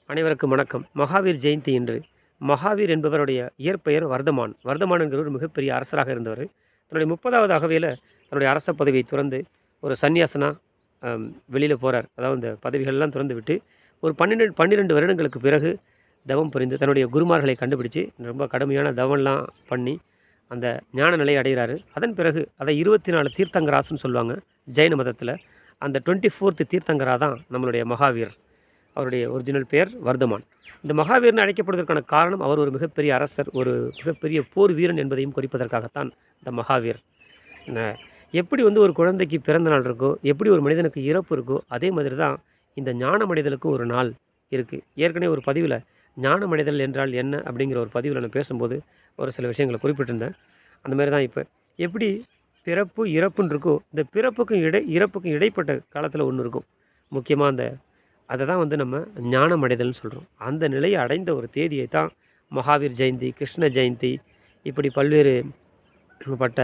அனைவருக்கும் வணக்கம். மகாவீர் ஜெயந்தி இன்று. மகாவீர் என்பவருடைய இயற்பெயர் வர்தமான். வர்தமான் என்கிறவர் மிகப்பெரிய அரசராக இருந்தவர். தன்னுடைய 30வது அகவையில் தன்னுடைய அரச பதவியை துறந்து ஒரு சன்னியாசனா வெளியில் போகிறார். அதாவது இந்த பதவிகள்லாம் துறந்து விட்டு ஒரு 12 வருடங்களுக்கு பிறகு தவம் புரிந்து தன்னுடைய குருமார்களை கண்டுபிடிச்சு ரொம்ப கடுமையான தவம்லாம் பண்ணி அந்த ஞான நிலையை அடைகிறாரு. அதன் பிறகு அதை 24 தீர்த்தங்கராஸ்ன்னு சொல்லுவாங்க ஜெயின மதத்தில். அந்த 24th தீர்த்தங்கரா தான் நம்மளுடைய மகாவீர். அவருடைய ஒரிஜினல் பெயர் வர்தமான். இந்த மகாவீர்னு அழைக்கப்படுவதற்கான காரணம் அவர் ஒரு மிகப்பெரிய அரசர், ஒரு மிகப்பெரிய போர் வீரன் என்பதையும் குறிப்பதற்காகத்தான் இந்த மகாவீர். எப்படி ஒரு குழந்தைக்கு பிறந்த நாள் இருக்கோ, எப்படி ஒரு மனிதனுக்கு இறப்பு இருக்கோ, அதே மாதிரி தான் இந்த ஞானமடைதலுக்கும் ஒரு நாள் இருக்குது. ஏற்கனவே ஒரு பதிவில் ஞானமடைதல் என்றால் என்ன அப்படிங்கிற ஒரு பதிவில் நான் பேசும்போது ஒரு சில விஷயங்களை குறிப்பிட்டிருந்தேன். அந்த மாதிரி தான் இப்போ எப்படி பிறப்பு இறப்புன்னு இருக்கோ, இந்த பிறப்புக்கும் இறப்புக்கும் இடைப்பட்ட காலத்தில் ஒன்று இருக்கும். முக்கியமாக அதை தான் நம்ம ஞானமடைதல்னு சொல்கிறோம். அந்த நிலையை அடைந்த ஒரு தேதியை தான் மகாவீர் ஜெயந்தி, கிருஷ்ண ஜெயந்தி, இப்படி பல்வேறு பட்ட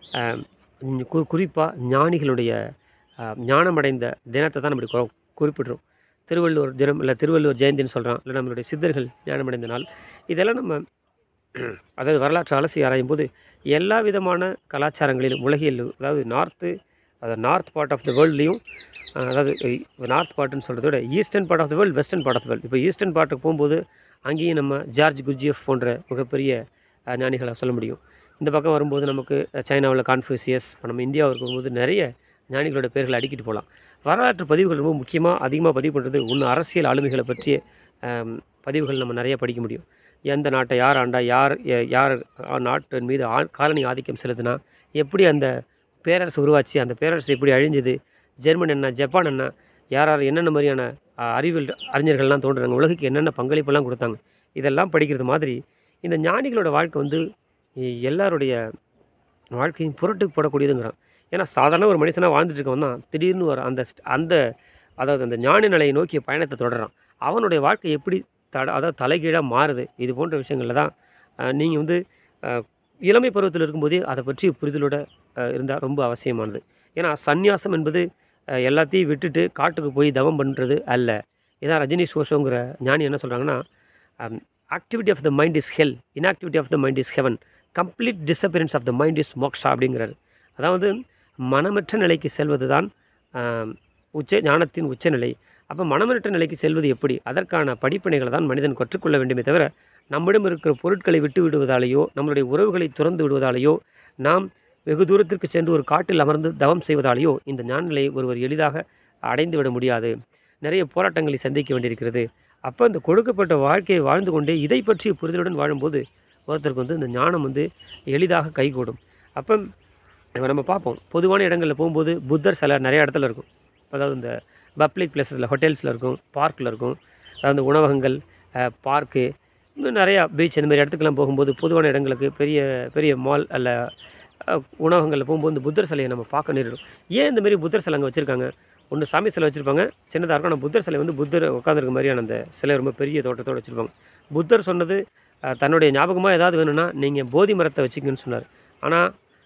குறிப்பாக ஞானிகளுடைய ஞானமடைந்த தினத்தை தான் நம்ம குறிப்பிட்றோம். திருவள்ளுவர் தினம் இல்லை திருவள்ளுவர் ஜெயந்தின்னு சொல்கிறோம், இல்லை நம்மளுடைய சித்தர்கள் ஞானமடைந்த நாள். இதெல்லாம் நம்ம அதாவது வரலாற்று அலசி ஆராயும் போது எல்லா விதமான கலாச்சாரங்களிலும் உலகில், அதாவது நார்த் பார்ட் ஆஃப் த வேர்ல்ட்லேயும், அதாவது நார்த் பார்ட்டுன்னு சொல்கிறத விட eastern part of the world, western part of the world. இப்போ ஈஸ்டர்ன் பார்ட்டுக்கு போகும்போது அங்கேயும் நம்ம ஜார்ஜ் குர்ஜியஃப் போன்ற மிகப்பெரிய ஞானிகளை சொல்ல முடியும். இந்த பக்கம் வரும்போது நமக்கு சைனாவில் கான்ஃபூசியஸ், இப்போ நம்ம இந்தியாவுக்கு போகும்போது நிறைய ஞானிகளோட பேர்களை அடிக்கிட்டு போகலாம். வரலாற்று பதிவுகள் ரொம்ப முக்கியமாக அதிகமாக பதிவு பண்ணுறது ஒன்று அரசியல் ஆளுமைகளை பற்றிய பதிவுகள் நம்ம நிறைய படிக்க முடியும். எந்த நாட்டை யார் ஆண்டா, யார் நாட்டின் மீது காலனி ஆதிக்கம் செலுத்தினா, எப்படி அந்த பேரரசு உருவாச்சு, அந்த பேரரசு எப்படி அழிஞ்சுது, ஜெர்மன் என்ன, ஜப்பான் என்ன, யார் என்னென்ன மாதிரியான அறிவியல் அறிஞர்கள்லாம் தோன்றுறாங்க, உலகுக்கு என்னென்ன பங்களிப்பெல்லாம் கொடுத்தாங்க, இதெல்லாம் படிக்கிறது மாதிரி இந்த ஞானிகளோட வாழ்க்கை எல்லாருடைய வாழ்க்கையும் புரட்டுக்கு போடக்கூடியதுங்கிறான். ஏன்னா சாதாரண ஒரு மனுஷனாக வாழ்ந்துட்டு இருக்கவன் தான் திடீர்னு ஒரு அதாவது அந்த ஞான நிலையை நோக்கிய பயணத்தை தொடர்றான். அவனுடைய வாழ்க்கை எப்படி அதாவது தலைகீழாக மாறுது. இது போன்ற விஷயங்களில் தான் நீங்கள் இளமை பருவத்தில் இருக்கும்போதே அதை பற்றி புரிதலோடு இருந்தால் ரொம்ப அவசியமானது. ஏன்னா சந்நியாசம் என்பது எல்லாத்தையும் விட்டுட்டு காட்டுக்கு போய் தவம் பண்ணுறது அல்ல. இதான் ரஜினிஷ் ஓஷோங்கிற ஞானி என்ன சொல்கிறாங்கன்னா, activity of the mind is hell, inactivity of the mind is heaven, complete disappearance of the mind is moksha அப்படிங்கிறாரு. அதாவது மனமற்ற நிலைக்கு செல்வது தான் ஞானத்தின் உச்சநிலை. அப்போ மனமற்ற நிலைக்கு செல்வது எப்படி, அதற்கான படிப்பினைகளை தான் மனிதன் கற்றுக்கொள்ள வேண்டுமே தவிர நம்மிடம் இருக்கிற பொருட்களை விட்டு விடுவதாலேயோ, நம்மளுடைய உறவுகளை துறந்து விடுவதாலேயோ, நாம் வெகு தூரத்திற்கு சென்று ஒரு காட்டில் அமர்ந்து தவம் செய்வதாலேயோ இந்த ஞான நிலையை ஒருவர் எளிதாக அடைந்து விட முடியாது. நிறைய போராட்டங்களை சந்திக்க வேண்டியிருக்கிறது. அப்போ இந்த கொடுக்கப்பட்ட வாழ்க்கையை வாழ்ந்து கொண்டே இதை பற்றி புரிதலுடன் வாழும்போது ஒருத்தருக்கு இந்த ஞானம் எளிதாக கைகூடும். அப்போ நம்ம பார்ப்போம், பொதுவான இடங்களில் போகும்போது புத்தர் சிலை நிறைய இடத்துல இருக்கும். அதாவது இந்த பப்ளிக் பிளேஸஸில், ஹோட்டல்ஸில் இருக்கும், பார்க்கில் இருக்கும். அதாவது உணவகங்கள், பார்க்கு, இன்னும் நிறையா பீச், இந்த மாதிரி இடத்துக்கெல்லாம் போகும்போது பொதுவான இடங்களுக்கு பெரிய பெரிய மால் அல்ல உணவகங்களில் போகும்போது இந்த புத்தர் சிலையை நம்ம பார்க்க நேரிடும். ஏன் இந்த மாதிரி புத்தர் சிலை அங்கே வச்சுருக்காங்க? ஒன்று சாமி சிலை வச்சுருப்பாங்க, சின்னதாக இருக்கும். ஆனால் புத்தர் சிலை புத்தர் உட்காந்துருக்க மாதிரியான அந்த சிலை ரொம்ப பெரிய தோட்டத்தோடு வச்சுருப்பாங்க. புத்தர் சொன்னது தன்னுடைய ஞாபகமாக ஏதாவது வேணும்னா நீங்கள் போதி மரத்தை வச்சுக்கன்னு சொன்னார். ஆனால்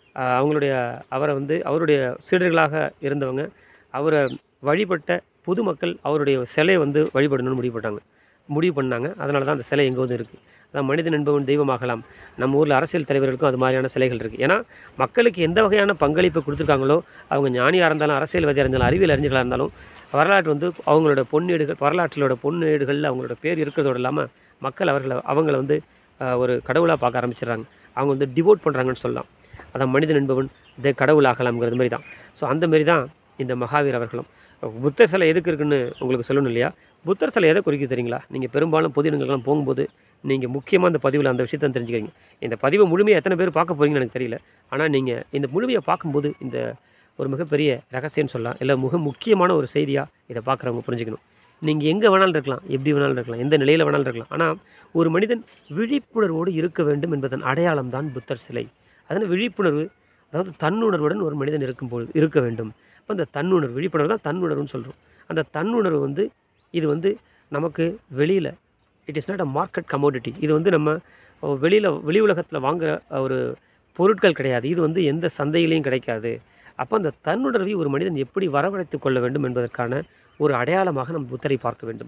அவருடைய சீடர்களாக இருந்தவங்க, அவரை வழிபட்ட பொதுமக்கள் அவருடைய சிலையை வழிபடணும்னு முடிவு பண்ணாங்க. அதனால தான் அந்த சிலை எங்கே இருக்குது. அதான் மனிதன் என்பவன் தெய்வமாகலாம். நம்ம ஊரில் அரசியல் தலைவர்களுக்கும் அது மாதிரியான சிலைகள் இருக்குது. ஏன்னா மக்களுக்கு எந்த வகையான பங்களிப்பை கொடுத்துருக்காங்களோ, அவங்க ஞானியாக இருந்தாலும், அரசியல்வாதியாக இருந்தாலும், அறிவியல் அறிஞர்களாக இருந்தாலும், வரலாற்று அவங்களோட பொன்னேடுகள், வரலாற்றிலோட பொன்னேடுகளில் அவங்களோட பேர் இருக்கிறதோடு இல்லாமல் மக்கள் அவங்கள ஒரு கடவுளாக பார்க்க ஆரம்பிச்சிடுறாங்க. அவங்க டிவோட் பண்ணுறாங்கன்னு சொல்லலாம். அதான் மனிதன் என்பவன் கடவுளாகலாம்ங்கிறது மாதிரி தான். ஸோ அந்த மாரி தான் இந்த மகாவீர் அவர்களும். புத்தர் சிலை எதுக்கு இருக்குன்னு உங்களுக்கு சொல்லணும் இல்லையா? புத்தர் சிலை எதை குறிக்க தெரியுங்களா? நீங்கள் பெரும்பாலும் பொது இடங்கள்லாம் போகும்போது நீங்கள் முக்கியமாக அந்த பதிவில் அந்த விஷயத்தை தெரிஞ்சுக்கிறீங்க. இந்த பதிவை முழுமையாக எத்தனை பேர் பார்க்க போகிறீங்கன்னு எனக்கு தெரியல. ஆனால் நீங்கள் இந்த முழுமையை பார்க்கும்போது இந்த ஒரு மிகப்பெரிய ரகசியம்னு சொல்லலாம், இல்லை முக்கியமான ஒரு செய்தியாக இதை பார்க்குறவங்க புரிஞ்சுக்கணும். நீங்கள் எங்கே வேணாலும் இருக்கலாம், எப்படி வேணாலும் இருக்கலாம், எந்த நிலையில் வேணாலும் இருக்கலாம். ஆனால் ஒரு மனிதன் விழிப்புணர்வோடு இருக்க வேண்டும் என்பதன் அடையாளம் தான் புத்தர் சிலை. அதனால் விழிப்புணர்வு, அதாவது தன்னுணர்வுடன் ஒரு மனிதன் இருக்க வேண்டும். அப்போ அந்த தன்னுணர்வு, விழிப்புணர்வு தான் தன்னுணர்வுன்னு சொல்கிறோம். அந்த தன்னுணர்வு இது நமக்கு வெளியில், it is not a market commodity. இது நம்ம வெளி உலகத்தில் வாங்குகிற ஒரு பொருட்கள் கிடையாது. இது எந்த சந்தையிலையும் கிடைக்காது. அப்போ அந்த தன்னுணர்வை ஒரு மனிதன் எப்படி வரவழைத்து கொள்ள வேண்டும் என்பதற்கான ஒரு அடையாளமாக நம்ம புத்தரை பார்க்க வேண்டும்.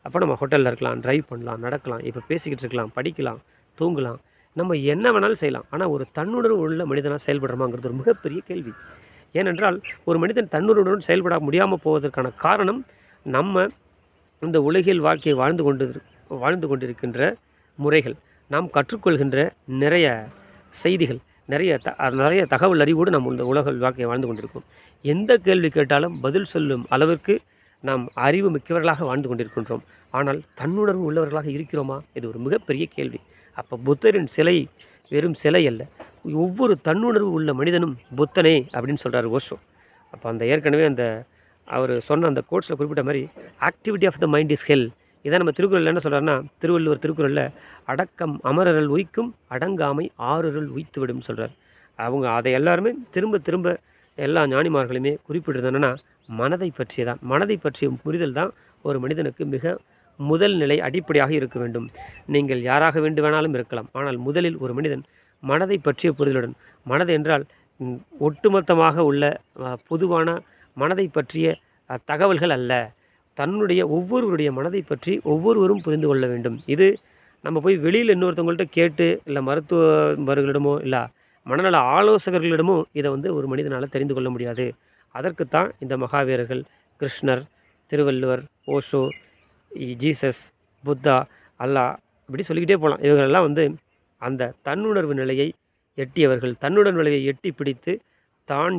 அப்போ நம்ம ஹோட்டலில் இருக்கலாம், ட்ரைவ் பண்ணலாம், நடக்கலாம், இப்போ பேசிக்கிட்டு இருக்கலாம், படிக்கலாம், தூங்கலாம், நம்ம என்ன வேணாலும் செய்யலாம். ஆனால் ஒரு தன்னுணர்வு உள்ள மனிதனாக செயல்படுறோமாங்கிறது ஒரு மிகப்பெரிய கேள்வி. ஏனென்றால் ஒரு மனிதன் தன்னுணர்வுடன் செயல்பட முடியாமல் போவதற்கான காரணம் நம்ம இந்த உலகில் வாழ்க்கையை வாழ்ந்து கொண்டிருக்கின்ற முறைகள், நாம் கற்றுக்கொள்கின்ற நிறைய செய்திகள், நிறைய தகவல் அறிவோடு நாம் இந்த உலக வாழ்க்கையை வாழ்ந்து கொண்டிருக்கோம். எந்த கேள்வி கேட்டாலும் பதில் சொல்லும் அளவிற்கு நாம் அறிவு மிக்கவர்களாக வாழ்ந்து கொண்டிருக்கின்றோம். ஆனால் தன்னுணர்வு உள்ளவர்களாக இருக்கிறோமா? இது ஒரு மிகப்பெரிய கேள்வி. அப்போ புத்தரின் சிலை வெறும் சிலை அல்ல, ஒவ்வொரு தன்னுணர்வு உள்ள மனிதனும் புத்தனே அப்படின்னு சொல்கிறார் ஓஷோ. அப்போ அந்த ஏற்கனவே அவர் சொன்ன அந்த கோட்ஸில் குறிப்பிட்ட மாதிரி activity of the mind is hell. இதை நம்ம திருக்குறளில் என்ன சொல்கிறாருன்னா, திருவள்ளுவர் திருக்குறளில் அடக்கம் அமரருள் உய்க்கும், அடங்காமை ஆறுருள் உய்த்துவிடும் சொல்கிறார். அவங்க அதை எல்லாருமே திரும்ப திரும்ப எல்லா ஞானிமார்களுமே குறிப்பிடுறது என்னென்னா, மனதை பற்றியதான். மனதை பற்றிய புரிதல் தான் ஒரு மனிதனுக்கு மிக முதல் நிலை அடிப்படையாக இருக்க வேண்டும். நீங்கள் யாராக வேண்டுமானாலும் இருக்கலாம், ஆனால் முதலில் ஒரு மனிதன் மனதை பற்றிய புரிதலுடன், மனது என்றால் ஒட்டுமொத்தமாக உள்ள பொதுவான மனதை பற்றிய தகவல்கள் அல்ல, தன்னுடைய ஒவ்வொருவருடைய மனதை பற்றி ஒவ்வொருவரும் புரிந்து கொள்ள வேண்டும். இது நம்ம போய் வெளியில் இன்னொருத்தவங்கள்ட்ட கேட்டு, இல்லை மருத்துவர்களிடமோ இல்லை மனநல ஆலோசகர்களிடமோ இதை ஒரு மனிதனால் தெரிந்து கொள்ள முடியாது. அதற்குத்தான் இந்த மகாவீரர்கள், கிருஷ்ணர், திருவள்ளுவர், ஓஷோ, ஜீசஸ், புத்தா, அல்லாஹ் இப்படி சொல்லிக்கிட்டே போகலாம். இவர்களெல்லாம் அந்த தன்னுணர்வு நிலையை எட்டியவர்கள். தன்னுணர்வு நிலையை எட்டி பிடித்து தான்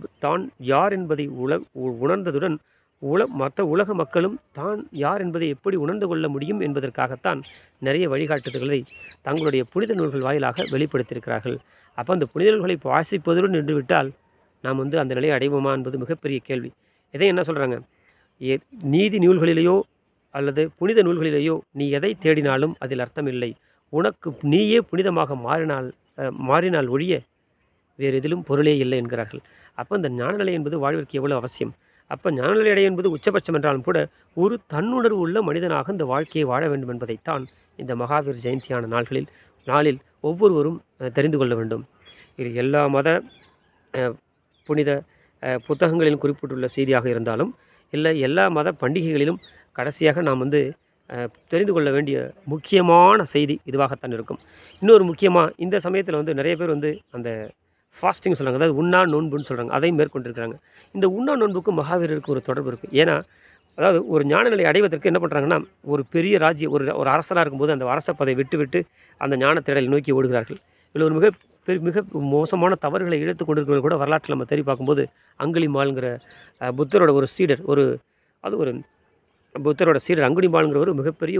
யார் என்பதை உணர்ந்ததுடன் மற்ற உலக மக்களும் தான் யார் என்பதை எப்படி உணர்ந்து கொள்ள முடியும் என்பதற்காகத்தான் நிறைய வழிகாட்டுதல்களை தங்களுடைய புனித நூல்கள் வாயிலாக வெளிப்படுத்தியிருக்கிறார்கள். அப்போ அந்த புனித நூல்களை வாசிப்பதுடன் நின்றுவிட்டால் நாம் அந்த நிலையை அடைவோமா என்பது மிகப்பெரிய கேள்வி. இதை என்ன சொல்கிறாங்க, நீதி நூல்களிலேயோ அல்லது புனித நூல்களிலேயோ நீ எதை தேடினாலும் அதில் அர்த்தமில்லை. உனக்கு நீயே புனிதமாக மாறினால் ஒழிய வேறு எதிலும் பொருளே இல்லை என்கிறார்கள். அப்போ இந்த ஞானநிலை என்பது வாழ்விற்கு எவ்வளோ அவசியம். அப்போ ஞானநிலை அடைய என்பது உச்சபட்சம் என்றாலும் கூட ஒரு தன்னுணர்வு உள்ள மனிதனாக இந்த வாழ்க்கையை வாழ வேண்டும் என்பதைத்தான் இந்த மகாவீர் ஜெயந்தியான நாளில் ஒவ்வொருவரும் தெரிந்து கொள்ள வேண்டும். இது எல்லா மத புனித புத்தகங்களிலும் குறிப்பிட்டுள்ள செய்தியாக இருந்தாலும் இல்லை எல்லா மத பண்டிகைகளிலும் கடைசியாக நாம் தெரிந்து கொள்ள வேண்டிய முக்கியமான செய்தி இதுவாகத்தான் இருக்கும். இன்னொரு முக்கியமாக இந்த சமயத்தில் நிறைய பேர் அந்த ஃபாஸ்டிங் சொல்கிறாங்க, அதாவது உண்ணா நோன்புன்னு சொல்கிறாங்க, அதையும் மேற்கொண்டிருக்கிறாங்க. இந்த உண்ணா நோன்புக்கும் மகாவீரருக்கு ஒரு தொடர்பு இருக்குது. ஏன்னா அதாவது ஒரு ஞானநிலை அடைவதற்கு என்ன பண்ணுறாங்கன்னா, ஒரு பெரிய ஒரு அரசராக இருக்கும்போது அந்த அரச பதவி விட்டு அந்த ஞான தேடலை நோக்கி ஓடுகிறார்கள். இதில் ஒரு மிக மோசமான தவறுகளை இழுத்து கொண்டிருக்கிறவர்கள் கூட வரலாற்றில் நம்ம தேடி பார்க்கும்போது அங்குலிமால்ங்கிற புத்தரோட ஒரு சீடர், புத்தரோட சீடர் அங்குலிமால்ங்கிற ஒரு மிகப்பெரிய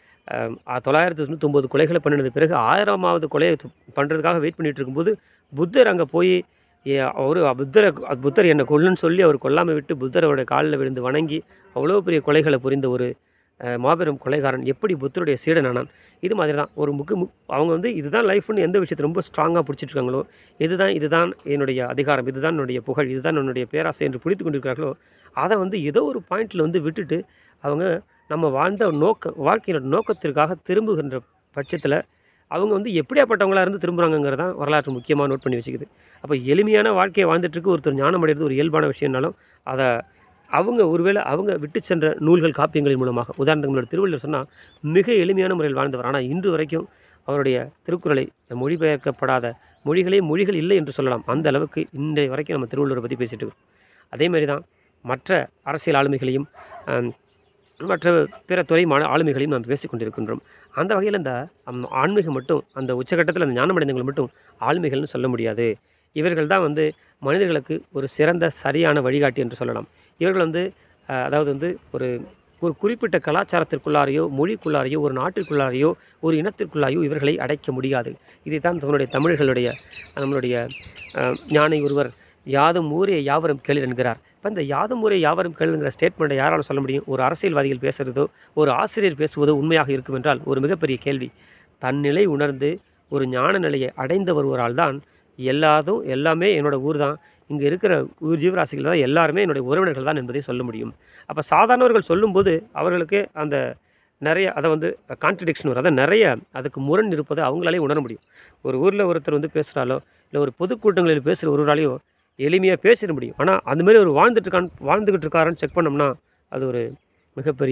999 கொலைகளை பண்ணினது பிறகு 1000வது கொலையை பண்ணுறதுக்காக வெயிட் பண்ணிகிட்டு இருக்கும்போது புத்தர் அங்கே போய் புத்தர் என்னை கொல்லுன்னு சொல்லி அவர் கொல்லாமல் விட்டு புத்தரோட காலில் விழுந்து வணங்கி அவ்வளோ பெரிய கொலைகளை புரிந்த ஒரு மாபெரும் கொலைகாரன் எப்படி புத்தருடைய சீடனானான். இது மாதிரி தான் அவங்க இதுதான் லைஃப்னு எந்த விஷயத்தை ரொம்ப ஸ்ட்ராங்காக பிடிச்சிட்ருக்காங்களோ, இதுதான் என்னுடைய அதிகாரம், இதுதான் என்னுடைய புகழ், இதுதான் என்னுடைய பேராசை என்று பிடித்து கொண்டிருக்கிறார்களோ, அதை ஏதோ ஒரு பாயிண்டில் விட்டுட்டு அவங்க நம்ம வாழ்ந்த வாழ்க்கையோட நோக்கத்திற்காக திரும்புகின்ற பட்சத்தில் அவங்க எப்படியாப்பட்டவங்களாக இருந்து திரும்புகிறாங்கிறது தான் வரலாற்று முக்கியமாக நோட் பண்ணி வச்சுக்குது. அப்போ எளிமையான வாழ்க்கையை வாழ்ந்துட்டுருக்கு ஒருத்தர் ஞானம் அடைகிறது ஒரு இயல்பான விஷயம்னாலும் அதை ஒருவேளை அவங்க விட்டு சென்ற நூல்கள் காப்பியங்களின் மூலமாக, உதாரணத்துக்கு நம்மளோட திருவள்ளுவர் சொன்னால் மிக எளிமையான முறையில் வாழ்ந்தவர். ஆனால் இன்று வரைக்கும் அவருடைய திருக்குறளை மொழிபெயர்க்கப்படாத மொழிகள் இல்லை என்று சொல்லலாம். அந்த அளவுக்கு இன்றைய வரைக்கும் நம்ம திருவள்ளுவரை பற்றி பேசிகிட்டு இருக்கோம். அதேமாதிரி தான் மற்ற அரசியல் ஆளுமைகளையும் மற்ற பிற துறை ஆளுமைகளையும் நாம் பேசிக்கொண்டிருக்கின்றோம். அந்த வகையில் இந்த ஆன்மீகம் மட்டும் அந்த உச்சகட்டத்தில் அந்த ஞானமடைந்தவர்கள் மட்டும் ஆளுமைகள்னு சொல்ல முடியாது. இவர்கள் தான் மனிதர்களுக்கு ஒரு சிறந்த சரியான வழிகாட்டி என்று சொல்லலாம். இவர்கள் அதாவது ஒரு குறிப்பிட்ட கலாச்சாரத்திற்குள்ளாரையோ மொழிக்குள்ளாரையோ ஒரு நாட்டிற்குள்ளாரையோ ஒரு இனத்திற்குள்ளாரையோ இவர்களை அடைக்க முடியாது. இதைத்தான் நம்மளுடைய ஞானி ஒருவர் யாதும் ஊரே யாவரும் கேளு என்கிறார். இப்போ இந்த யாதும் ஊரே யாவரும் கேளுங்கிற ஸ்டேட்மெண்ட்டை யாரால் சொல்ல முடியும்? ஒரு அரசியல்வாதிகள் பேசுகிறதோ ஒரு ஆசிரியர் பேசுவதோ உண்மையாக இருக்கும் என்றால் ஒரு மிகப்பெரிய கேள்வி. தன்னிலை உணர்ந்து ஒரு ஞான நிலையை அடைந்த ஒருவரால் தான் எல்லாமே என்னோட ஊர் தான், இங்கே இருக்கிற ஜீவராசிகள் தான் எல்லாருமே என்னுடைய உறவினர்கள் தான் என்பதை சொல்ல முடியும். அப்போ சாதாரணவர்கள் சொல்லும்போது அவர்களுக்கு அந்த நிறைய கான்ட்ரடிக்ஷன் வரும், நிறைய அதுக்கு முரண் இருப்பதை அவங்களாலே உணர முடியும். ஒரு ஊரில் ஒருத்தர் பேசுகிறாலோ இல்லை ஒரு பொதுக்கூட்டங்களில் பேசுகிற ஒருவராலையோ எளிமையாக பேசிட முடியும். ஆனால் அந்தமாரி ஒரு வாழ்ந்துக்கிட்டு இருக்காரான்னு செக் பண்ணோம்னா அது ஒரு மிகப்பெரிய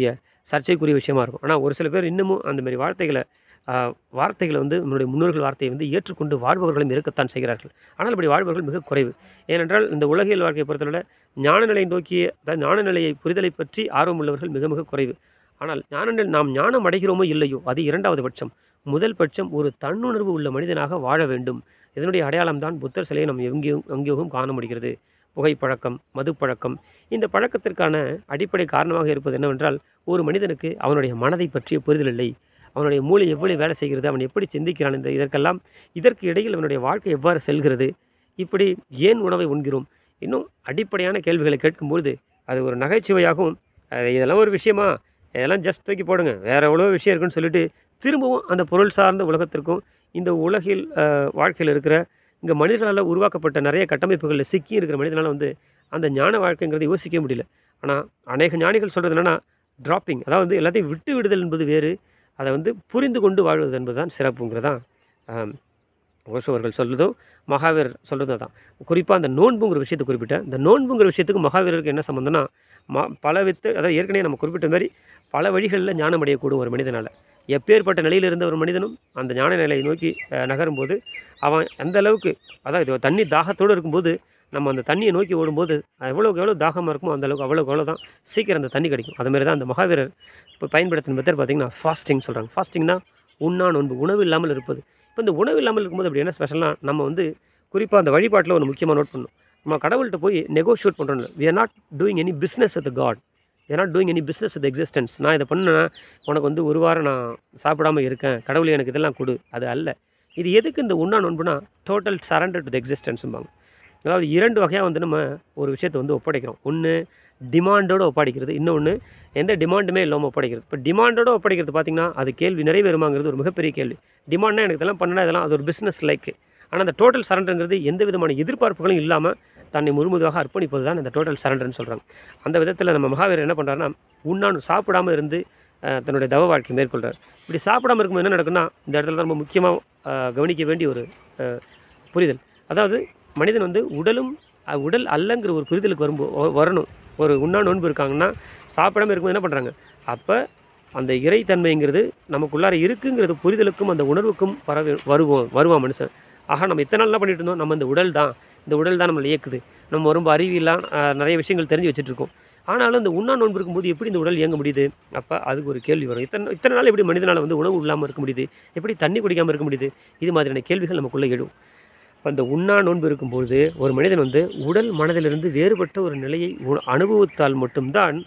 சர்ச்சைக்குரிய விஷயமா இருக்கும். ஆனால் ஒரு சில பேர் இன்னமும் அந்த மாதிரி வார்த்தைகளை வந்து நம்மளுடைய முன்னோர்கள் வார்த்தையை வந்து ஏற்றுக்கொண்டு வாழ்பவர்களும் இருக்கத்தான் செய்கிறார்கள். ஆனால் அப்படி வாழ்பவர்கள் மிக குறைவு. ஏனென்றால் இந்த உலகியல் வாழ்க்கையை பொறுத்தவரை ஞானநிலையை நோக்கிய, அதாவது ஞானநிலையை புரிதலை பற்றி ஆர்வம் உள்ளவர்கள் மிக மிக குறைவு. ஆனால் நாம் ஞானம் அடைகிறோமோ இல்லையோ அது இரண்டாவது பட்சம். முதல் பட்சம் ஒரு தன்னுணர்வு உள்ள மனிதனாக வாழ வேண்டும். இதனுடைய அடையாளம் தான் புத்தர் சிலையை நம்ம எங்கேயும் காண முடிகிறது. புகைப்பழக்கம், மதுப்பழக்கம், இந்த பழக்கத்திற்கான அடிப்படை காரணமாக இருப்பது என்னவென்றால், ஒரு மனிதனுக்கு அவனுடைய மனதை பற்றிய புரிதல் இல்லை. அவனுடைய மூளை எவ்வளவு வேலை செய்கிறது, அவன் எப்படி சிந்திக்கிறான், இதற்கு இடையில் அவனுடைய வாழ்க்கை எவ்வாறு செல்கிறது, இப்படி ஏன் உணவை உண்கிறோம், இன்னும் அடிப்படையான கேள்விகளை கேட்கும்போது அது ஒரு நகைச்சுவையாகவும், இதெல்லாம் ஒரு விஷயமா, இதெல்லாம் ஜஸ்ட் தூக்கி போடுங்க, வேறு எவ்வளோ விஷயம் இருக்குன்னு சொல்லிட்டு திரும்பவும் அந்த பொருள் சார்ந்த உலகத்திற்கும் இந்த உலகில் வாழ்க்கையில் இருக்கிற இங்கே மனிதர்களால் உருவாக்கப்பட்ட நிறைய கட்டமைப்புகளில் சிக்கி இருக்கிற மனிதனால் வந்து அந்த ஞான வாழ்க்கைங்கிறத யோசிக்க முடியல. ஆனால் அநேக ஞானிகள் சொல்கிறது என்னென்னா ட்ராப்பிங், அதாவது எல்லாத்தையும் விட்டு விடுதல் என்பது வேறு, அதை வந்து புரிந்து கொண்டு வாழ்வது என்பது தான் சிறப்புங்கிறதான் ஓஷோ அவர்கள் சொல்கிறதும் மகாவீர் சொல்கிறது தான். குறிப்பாக அந்த நோன்புங்கிற விஷயத்தை குறிப்பிட்டேன். இந்த நோன்புங்கிற விஷயத்துக்கு மகாவீரருக்கு என்ன சம்மந்தம்னா, அதாவது ஏற்கனவே நம்ம குறிப்பிட்ட மாதிரி பல வழிகளில் ஞானம் அடையக்கூடும் ஒரு மனிதனால். எப்பேற்பட்ட நிலையில் இருந்த ஒரு மனிதனும் அந்த ஞான நிலையை நோக்கி நகரும்போது அவன் அந்த அளவுக்கு, அதாவது தண்ணி தாகத்தோடு இருக்கும்போது நம்ம அந்த தண்ணியை நோக்கி ஓடும்போது எவ்வளோக்கு எவ்வளோ தாகமாக இருக்குமோ அந்தளவுக்கு அவ்வளோ தான் சீக்கிரம் அந்த தண்ணி கிடைக்கும். அதுமாரி தான் அந்த மகாவீரர் இப்போ பயன்படுத்தின மெத்தட் பார்த்திங்கன்னா ஃபாஸ்டிங் சொல்கிறாங்க. ஃபாஸ்டிங்னா உண்ணா நோன்பு, உணவு இல்லாமல் இருப்பது. இப்போ இந்த உணவு இல்லாமல் இருக்கும்போது அப்படி என்ன ஸ்பெஷல்னா, நம்ம வந்து குறிப்பாக அந்த வழிபாட்டில் ஒரு முக்கியமாக நோட் பண்ணணும். நம்ம கடவுள்கிட்ட போய் நெகோஷியேட் பண்ணுறோம். We are not doing any business with God, we are not doing any business with existence. நான் இதை பண்ணேன்னா உனக்கு வந்து ஒரு வாரம் நான் சாப்பிடாமல் இருக்கேன், கடவுளை எனக்கு இதெல்லாம் கொடு, அது அல்ல. இது எதுக்கு இந்த உண்ணா நோன்புனா டோட்டல் சரண்டர் டு த எக்ஸிஸ்டன்ஸும்பாங்க. அதாவது இரண்டு வகையாக வந்து நம்ம ஒரு விஷயத்தை வந்து ஒப்படைக்கிறோம். ஒன்று டிமாண்டோடு ஒப்படைக்கிறது, இன்னொன்று எந்த டிமாண்டுமே இல்லாமல் ஒப்படைக்கிறது. இப்போ டிமாண்டோடு ஒப்படைக்கிறது பார்த்திங்கன்னா அது கேள்வி நிறைவேறுமாங்கிறது ஒரு மிகப்பெரிய கேள்வி. டிமாண்ட்னா எனக்கு இதெல்லாம் பண்ணனா இதெல்லாம் அது ஒரு பிஸ்னஸ் லைக்கு. ஆனால் அந்த டோட்டல் சரண்டருங்கிறது எந்த விதமான எதிர்பார்ப்புகளும் இல்லாமல் தன்னை முழுமுதுவாக அர்ப்பணிப்பது தான் இந்த டோட்டல் சரண்டர்னு சொல்கிறாங்க. அந்த விதத்தில் நம்ம மகாவீர் என்ன பண்ணுறாருன்னா, சாப்பிடாமல் இருந்து தன்னுடைய தவ வாழ்க்கை மேற்கொள்கிறார். இப்படி சாப்பிடாமல் இருக்கும்போது என்ன நடக்குன்னா, இந்த இடத்துல தான் ரொம்ப முக்கியமாக கவனிக்க வேண்டிய ஒரு புரிதல். அதாவது மனிதன் வந்து உடல் அல்லங்கிற ஒரு புரிதலுக்கு வரணும். ஒரு உண்ணா நோன்பு இருக்காங்கன்னா சாப்பிடாமல் இருக்கும்போது என்ன பண்ணுறாங்க, அப்போ அந்த இறைத்தன்மைங்கிறது நமக்குள்ளார இருக்குங்கிறது புரிதலுக்கும் அந்த உணர்வுக்கும் வருவான் மனுஷன். ஆக நம்ம இத்தனை நாள் பண்ணிட்டு இருந்தோம், நம்ம இந்த உடல் தான் நம்மளை இயக்குது, நம்ம ரொம்ப அறிவியெல்லாம் நிறைய விஷயங்கள் தெரிஞ்சு வச்சுட்ருக்கோம். ஆனாலும் இந்த உண்ணா நோன்பு இருக்கும்போது எப்படி இந்த உடல் இயங்க முடியுது? அப்போ அதுக்கு ஒரு கேள்வி வரும். இத்தனை நாள் எப்படி மனிதனால் வந்து உணவு இல்லாமல் இருக்க முடியுது, எப்படி தண்ணி குடிக்காமல் இருக்க முடியுது? இது மாதிரியான கேள்விகள் நமக்குள்ளே எழும். இப்போ அந்த உண்ணா நோன்பு இருக்கும்போது ஒரு மனிதன் வந்து உடல் மனதிலிருந்து வேறுபட்ட ஒரு நிலையை அனுபவித்தால் மட்டும்தான்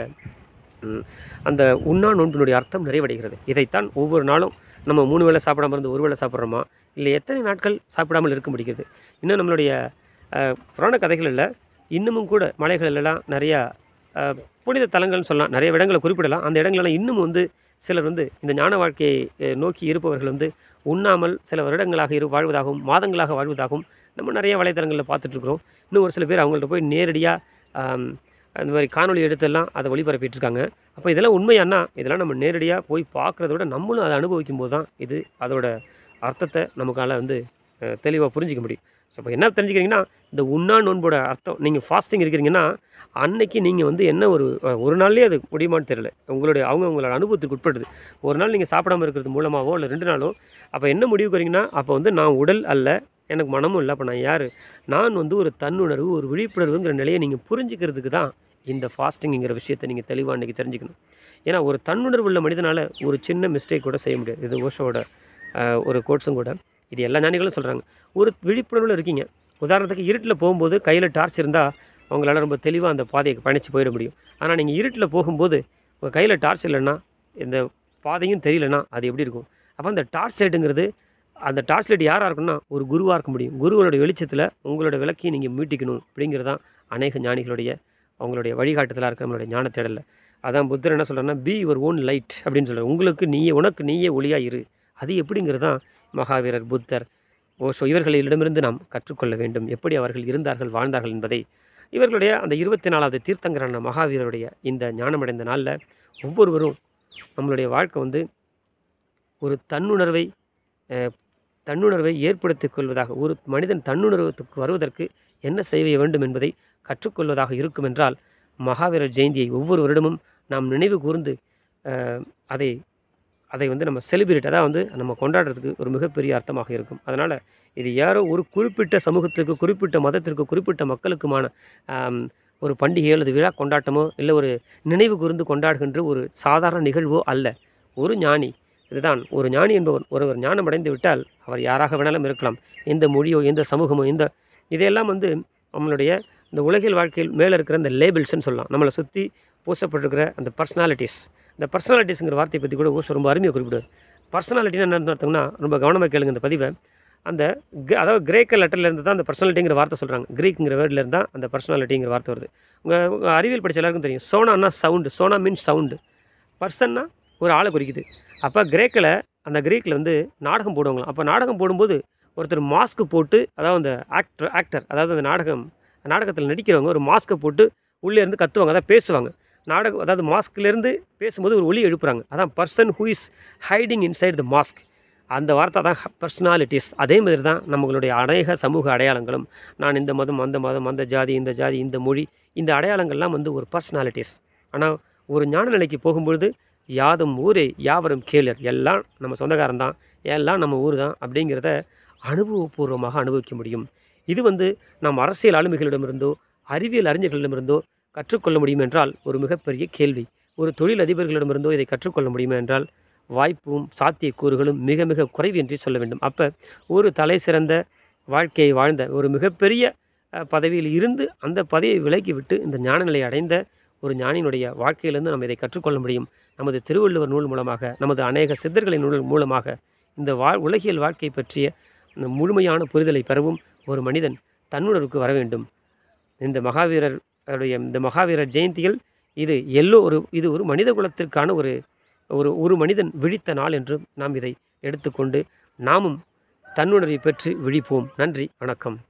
அந்த உண்ணா நோன்பினுடைய அர்த்தம் நிறைவடைகிறது. இதைத்தான் ஒவ்வொரு நாளும் நம்ம 3 வேளை சாப்பிடாமல் இருந்து 1 வேளை சாப்பிட்றோமா, இல்லை எத்தனை நாட்கள் சாப்பிடாமல் இருக்க முடிகிறது? இன்னும் நம்மளுடைய புராண கதைகளில் இன்னமும் கூட மலைகளெல்லாம் நிறையா புனித தலங்கள்னு சொல்லலாம், நிறைய இடங்களை குறிப்பிடலாம். அந்த இடங்களெல்லாம் இன்னும் வந்து சிலர் வந்து இந்த ஞான வாழ்க்கையை நோக்கி இருப்பவர்கள் வந்து உண்ணாமல் சில வருடங்களாக வாழ்வதாகவும் மாதங்களாக வாழ்வதாகவும் நம்ம நிறைய வலைத்தளங்களில் பார்த்துட்ருக்குறோம். இன்னும் ஒரு சில பேர் அவங்கள்ட்ட போய் நேரடியாக அந்த மாதிரி காணொலி எடுத்தெல்லாம் அதை ஒளிபரப்பிட்டுருக்காங்க. அப்போ இதெல்லாம் உண்மையானா, இதெல்லாம் நம்ம நேரடியாக போய் பார்க்குறத விட நம்மளும் அதை அனுபவிக்கும் போது தான் அதோட அர்த்தத்தை நமக்கால வந்து தெளிவாக புரிஞ்சிக்க முடியும். ஸோ இப்போ என்ன தெரிஞ்சுக்கிறீங்கன்னா, இந்த உண்ணா நோன்போட அர்த்தம், நீங்கள் ஃபாஸ்டிங் இருக்கிறீங்கன்னா அன்னைக்கு நீங்கள் வந்து என்ன ஒரு நாள்லேயே அது முடியுமான்னு தெரியல. அவங்களோட அனுபவத்துக்கு உட்படுது. ஒரு நாள் நீங்கள் சாப்பிடாமல் இருக்கிறது மூலமாகவோ இல்லை 2 நாளோ, அப்போ என்ன முடிவு வரீங்கன்னா, அப்போ வந்து நான் உடல் அல்ல, எனக்கு மனமும் இல்லை, அப்போ நான் யார்? நான் வந்து ஒரு தன்னுணர்வு, ஒரு விழிப்புணர்வுங்கிற நிலையை நீங்கள் புரிஞ்சுக்கிறதுக்கு தான் இந்த ஃபாஸ்டிங்கிற விஷயத்தை நீங்கள் தெளிவாக அன்றைக்கி தெரிஞ்சுக்கணும். ஏன்னா ஒரு தன்னுணர்வு உள்ள மனிதனால் ஒரு சின்ன மிஸ்டேக் கூட செய்ய முடியாது. இது ஓஷோட ஒரு கோட்ஸும் கூட, இது எல்லா ஞானிகளும் சொல்கிறாங்க. ஒரு விழிப்புணர்வில் இருக்கீங்க, உதாரணத்துக்கு இருட்டில் போகும்போது கையில் டார்ச் இருந்தால் அவங்களால ரொம்ப தெளிவாக அந்த பாதையை பயணித்து போயிட முடியும். ஆனால் நீங்கள் இருட்டில் போகும்போது உங்கள் கையில் டார்ச் இல்லைன்னா, இந்த பாதையும் தெரியலன்னா அது எப்படி இருக்கும்? அப்போ அந்த டார்ச் லைட்டுங்கிறது, அந்த டார்ச் லைட் யாராக இருக்குன்னா ஒரு குருவாக இருக்க முடியும். குருவோட வெளிச்சத்தில் உங்களோட விளக்கையும் நீங்கள் மீட்டிக்கணும் அப்படிங்கிறது தான் அநேக ஞானிகளுடைய அவங்களுடைய வழிகாட்டுதலாக இருக்க நம்மளுடைய ஞான தேடலை. அதான் புத்தர் என்ன சொல்கிறாருன்னா, பி யுவர் ஓன் லைட் அப்படின்னு சொல்கிறார். உனக்கு நீயே ஒளியாக இரு. அது எப்படிங்கிறது தான் மகாவீரர், புத்தர், ஓஷோ இவர்களிடமிருந்து நாம் கற்றுக்கொள்ள வேண்டும். எப்படி அவர்கள் இருந்தார்கள், வாழ்ந்தார்கள் என்பதை. இவர்களுடைய அந்த 24வது தீர்த்தங்கரான மகாவீரருடைய இந்த ஞானமடைந்த நாளில் ஒவ்வொருவரும் நம்மளுடைய வாழ்க்கை வந்து ஒரு தன்னுணர்வை ஏற்படுத்திக் கொள்வதாக, ஒரு மனிதன் தன்னுணர்வுக்கு வருவதற்கு என்ன செய்ய வேண்டும் என்பதை கற்றுக்கொள்வதாக இருக்கும் என்றால், மகாவீரர் ஜெயந்தியை ஒவ்வொரு வருடமும் நாம் நினைவு கூர்ந்து அதை அதை வந்து நம்ம செலிப்ரேட் அதான் வந்து நம்ம கொண்டாடுறதுக்கு ஒரு மிகப்பெரிய அர்த்தமாக இருக்கும். அதனால் இது யாரோ ஒரு குறிப்பிட்ட சமூகத்திற்கு, குறிப்பிட்ட மதத்திற்கு, குறிப்பிட்ட மக்களுக்குமான ஒரு பண்டிகை அல்லது விழா கொண்டாட்டமோ இல்லை ஒரு நினைவு கூர்ந்து கொண்டாடுகின்ற ஒரு சாதாரண நிகழ்வோ அல்ல. ஒரு ஞானி இதுதான் ஒரு ஞானி என்பவர் ஒருவர் ஞானம் அடைந்து விட்டால் அவர் யாராக வேணாலும் இருக்கலாம். எந்த மொழியோ எந்த சமூகமோ இதையெல்லாம் வந்து நம்மளுடைய இந்த உலகியல் வாழ்க்கையில் மேலே இருக்கிற இந்த லேபிள்ஸ்ன்னு சொல்லலாம். நம்மளை சுற்றி பூசப்பட்டிருக்கிற அந்த பர்சனாலிட்டிஸ், இந்த பர்சனாலிட்டிஸுங்கிற வார்த்தையை பற்றி கூட ஓஷோ ரொம்ப அருமையாக குறிப்பிடுவார். பர்சனாலிட்டின்னு என்ன அர்த்தம்னா ரொம்ப கவனமாக கேளுங்க இந்த பதிவை. அந்த அதாவது கிரேக்க லெட்டர்லேருந்து தான் அந்த பர்சனாலிட்டிங்கிற வார்த்தை சொல்கிறாங்க. கிரீக்குங்கிற வேர்ட்லேருந்து தான் அந்த பர்சனாலிட்டிங்கிற வார்த்தை வருது. உங்கள் அறிவியல் படித்த எல்லாருக்கும் தெரியும். சோனான்னா சவுண்டு, சோனா மீன்ஸ் சவுண்டு, பர்சன்னா ஒரு ஆளை குறிக்குது. அப்போ அந்த கிரீக்கில் வந்து நாடகம் போடுவாங்களாம். அப்போ நாடகம் போடும்போது ஒருத்தர் மாஸ்க்கு போட்டு, அதாவது அந்த ஆக்டர் அதாவது அந்த நாடகத்தில் நடிக்கிறவங்க ஒரு மாஸ்க்கை போட்டு உள்ளே இருந்து கத்துவாங்க, அதான் பேசுவாங்க. அதாவது மாஸ்க்லேருந்து பேசும்போது ஒரு ஒலி எழுப்புறாங்க. அதான் person who is hiding inside the mask. அந்த வார்த்தை தான் பர்சனாலிட்டிஸ். அதே மாதிரி தான் நம்மளுடைய அநேக சமூக அடையாளங்களும். நான் இந்த மதம், அந்த மதம், அந்த ஜாதி, இந்த மொழி, இந்த அடையாளங்கள்லாம் வந்து ஒரு பர்சனாலிட்டிஸ். ஆனால் ஒரு ஞான நிலைக்கு போகும்பொழுது யாதும் ஊரே யாவரும் கேளர், எல்லாம் நம்ம சொந்தக்காரன் தான், எல்லாம் நம்ம ஊர் தான் அப்படிங்கிறத அனுபவபூர்வமாக அனுபவிக்க முடியும். இது வந்து நாம் அரசியல் ஆளுமைகளிடமிருந்தோ அறிவியல் அறிஞர்களிடமிருந்தோ கற்றுக்கொள்ள முடியும் என்றால் ஒரு மிகப்பெரிய கேள்வி. ஒரு தொழில் அதிபர்களிடமிருந்தோ இதை கற்றுக்கொள்ள முடியுமா என்றால் வாய்ப்பும் சாத்தியக்கூறுகளும் மிக மிக குறைவு என்று சொல்ல வேண்டும். அப்போ ஒரு தலை சிறந்த வாழ்க்கையை வாழ்ந்த ஒரு மிகப்பெரிய பதவியில் இருந்து அந்த பதவியை விலக்கிவிட்டு இந்த ஞான நிலையை அடைந்த ஒரு ஞானியினுடைய வாழ்க்கையிலிருந்து நம்ம இதை கற்றுக்கொள்ள முடியும். நமது திருவள்ளுவர் நூல் மூலமாக, நமது அநேக சித்தர்களின் நூல் மூலமாக இந்த உலகியல் வாழ்க்கை பற்றிய முழுமையான புரிதலை பெறவும் ஒரு மனிதன் தன்னுணர்வுக்கு வர வேண்டும். இந்த மகாவீரர் ஜெயந்தியில் இது ஒரு மனித குலத்திற்கான ஒரு மனிதன் விழித்த நாள் என்று நாம் இதை எடுத்துக்கொண்டு நாமும் தன்னுணர்வை பெற்று விழிப்போம். நன்றி, வணக்கம்.